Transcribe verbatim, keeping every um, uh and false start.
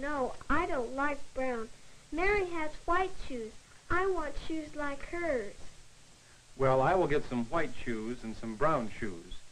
no, I don't like brown. Mary has white shoes. I want shoes like hers. Well, I will get some white shoes and some brown shoes.